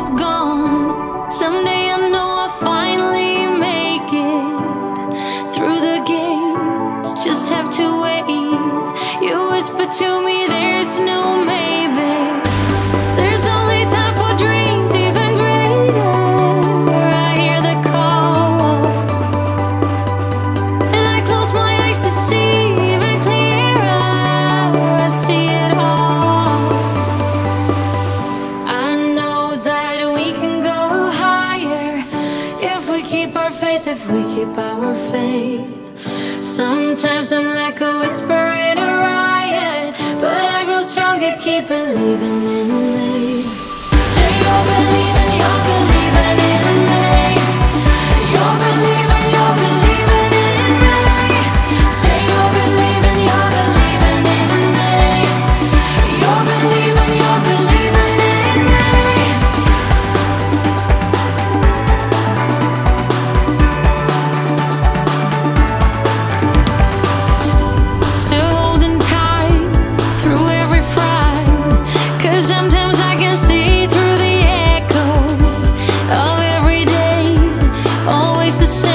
almost gone. Someday I know I'll finally make it through the gates. Just have to wait. You whisper to me there's no maybe. There's only time for dreams even greater. I hear the call, and I close my eyes to see even clearer. I see it all. I know that we can go higher if we keep our faith, if we keep our faith. Sometimes I'm like a whisper in a riot, but I grow stronger, keep believing in me. Say you're believing in me. You're believing in me. Say you're believing in me. You're believing in me. Still holding tight through every fright, 'cause sometimes I can see through the echo of every day, always the same.